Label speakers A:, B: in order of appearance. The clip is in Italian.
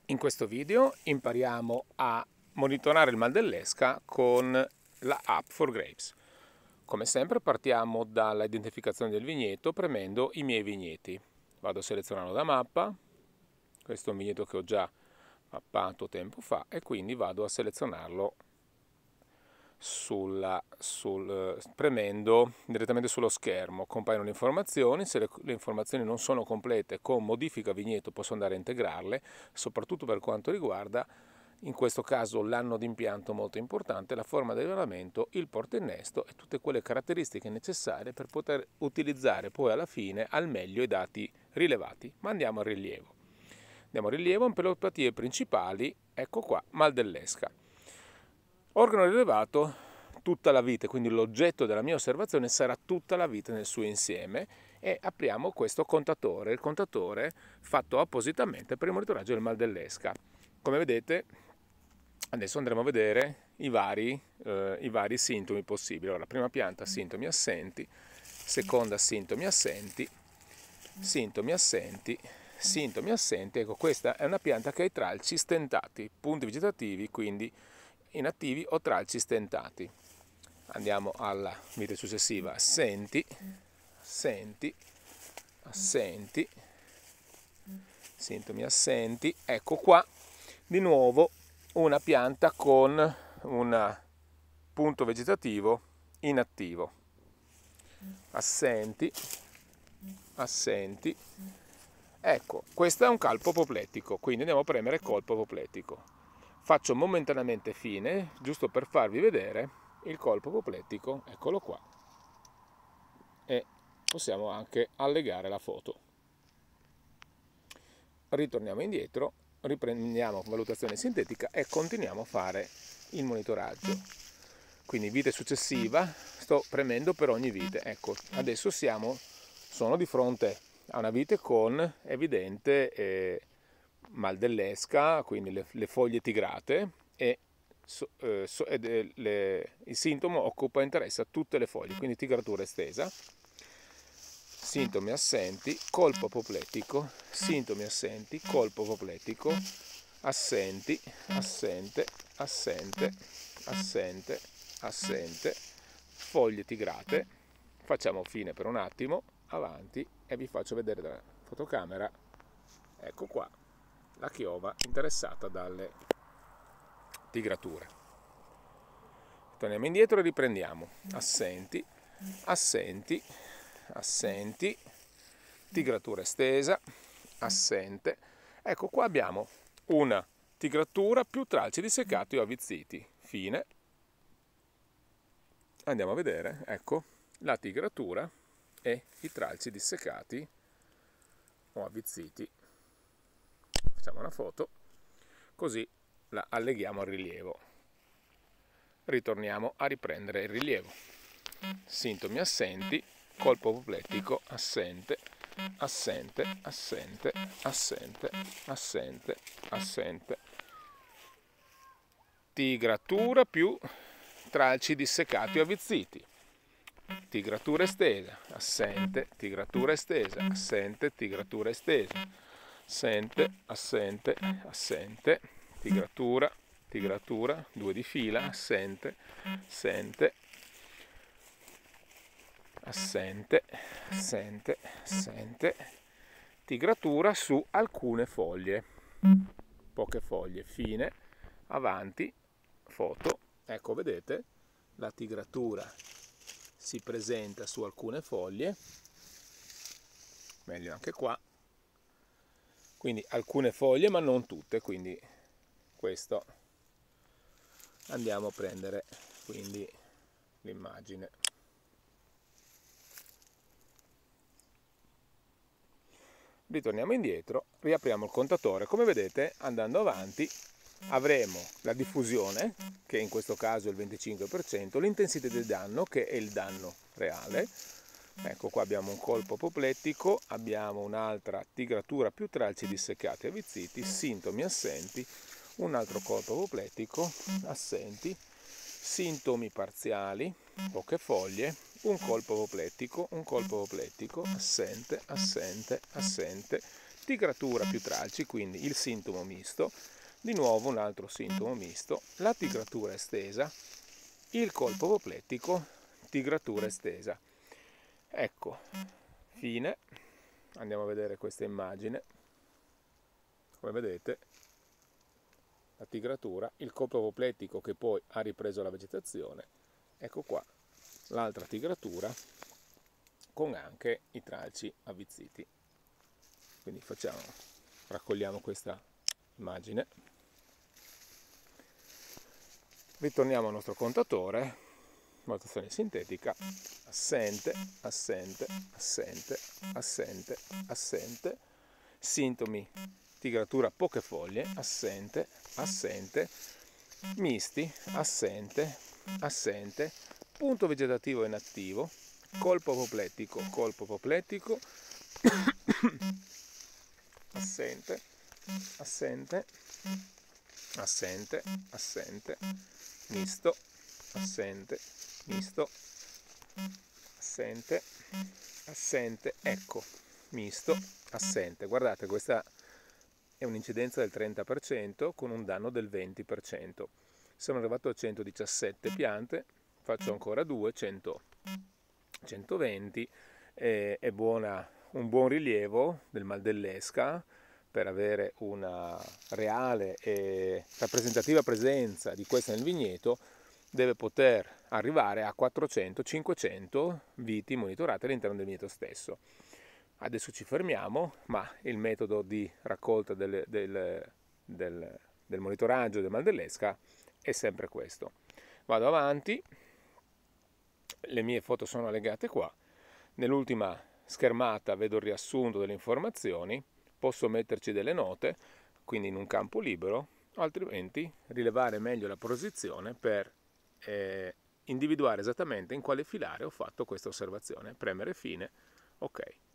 A: In questo video impariamo a monitorare il mal dell'esca con la app for Grapes. Come sempre partiamo dalla identificazione del vigneto premendo i miei vigneti. Vado a selezionarlo da mappa, questo è un vigneto che ho già mappato tempo fa e quindi vado a selezionarlo premendo direttamente sullo schermo. Compaiono le informazioni, se le informazioni non sono complete con modifica vigneto posso andare a integrarle, soprattutto per quanto riguarda in questo caso l'anno d'impianto molto importante, la forma di allevamento, il portainnesto e tutte quelle caratteristiche necessarie per poter utilizzare poi alla fine al meglio i dati rilevati. Ma andiamo al rilievo. Andiamo al rilievo, pelopatie principali, ecco qua, mal dell'esca. Organo rilevato tutta la vite, quindi l'oggetto della mia osservazione sarà tutta la vite nel suo insieme e apriamo questo contatore, il contatore fatto appositamente per il monitoraggio del mal dell'esca. Come vedete adesso andremo a vedere i vari sintomi possibili. Allora, prima pianta sintomi assenti, seconda sintomi assenti, sintomi assenti, sintomi assenti. Ecco, questa è una pianta che ha i tralci stentati, punti vegetativi, quindi inattivi o tralci stentati. Andiamo alla vite successiva, assenti, assenti, assenti, sintomi assenti. Ecco qua di nuovo una pianta con un punto vegetativo inattivo. Assenti, assenti. Ecco, questo è un colpo apoplettico, quindi andiamo a premere colpo apoplettico. Faccio momentaneamente fine, giusto per farvi vedere il colpo apoplettico, eccolo qua. E possiamo anche allegare la foto. Ritorniamo indietro, riprendiamo valutazione sintetica e continuiamo a fare il monitoraggio. Quindi vite successiva, sto premendo per ogni vite. Ecco, adesso sono di fronte a una vite con evidente mal dell'esca, quindi le foglie tigrate e il sintomo occupa e interessa tutte le foglie, quindi tigratura estesa. Sintomi assenti, colpo apopletico, sintomi assenti, colpo apopletico, assenti, assente, assente, assente, assente, foglie tigrate. Facciamo fine per un attimo, avanti e vi faccio vedere dalla fotocamera, ecco qua, la chioma interessata dalle tigrature. Torniamo indietro e riprendiamo. Assenti, assenti, assenti, tigratura estesa, assente. Ecco qua abbiamo una tigratura più tralci disseccati o avvizziti. Fine. Andiamo a vedere, ecco, la tigratura e i tralci disseccati o avvizziti. Facciamo una foto, così la alleghiamo al rilievo. Ritorniamo a riprendere il rilievo. Sintomi assenti, colpo apoplettico, assente, assente, assente, assente, assente, assente. Tigratura più tralci disseccati o avvizziti. Tigratura estesa, assente, tigratura estesa, assente, tigratura estesa, assente, assente, assente, tigratura, tigratura, 2 di fila, assente, assente, assente, assente, assente, tigratura su alcune foglie, poche foglie, fine, avanti, foto, ecco vedete la tigratura si presenta su alcune foglie, meglio anche qua, quindi alcune foglie ma non tutte, quindi questo andiamo a prendere quindi l'immagine. Ritorniamo indietro, riapriamo il contatore, come vedete andando avanti avremo la diffusione, che in questo caso è il 25%, l'intensità del danno, che è il danno reale. Ecco qua abbiamo un colpo apoplettico, abbiamo un'altra tigratura più tralci disseccati e avvizziti, sintomi assenti, un altro colpo apoplettico, assenti, sintomi parziali, poche foglie, un colpo apoplettico, assente, assente, assente, tigratura più tralci, quindi il sintomo misto, di nuovo un altro sintomo misto, la tigratura estesa, il colpo apoplettico, tigratura estesa. Ecco, fine. Andiamo a vedere questa immagine. Come vedete, la tigratura, il colpo apoplettico che poi ha ripreso la vegetazione. Ecco qua l'altra tigratura con anche i tralci avvizziti. Quindi raccogliamo questa immagine. Ritorniamo al nostro contatore, valutazione sintetica, assente, assente, assente, assente, assente, sintomi, tigratura poche foglie, assente, assente, misti, assente, assente, punto vegetativo inattivo, colpo apoplettico, assente, assente, assente, assente, misto, assente, misto, assente, assente, ecco, misto, assente. Guardate, questa è un'incidenza del 30% con un danno del 20%. Sono arrivato a 117 piante, faccio ancora 2, 120, è un buon rilievo del mal dell'esca per avere una reale e rappresentativa presenza di questa nel vigneto. Deve poter arrivare a 400-500 viti monitorate all'interno del vigneto stesso. Adesso ci fermiamo, ma il metodo di raccolta del monitoraggio del mal dell'esca è sempre questo. Vado avanti, le mie foto sono allegate qua. Nell'ultima schermata vedo il riassunto delle informazioni, posso metterci delle note, quindi in un campo libero, altrimenti rilevare meglio la posizione per individuare esattamente in quale filare ho fatto questa osservazione. Premere fine, ok.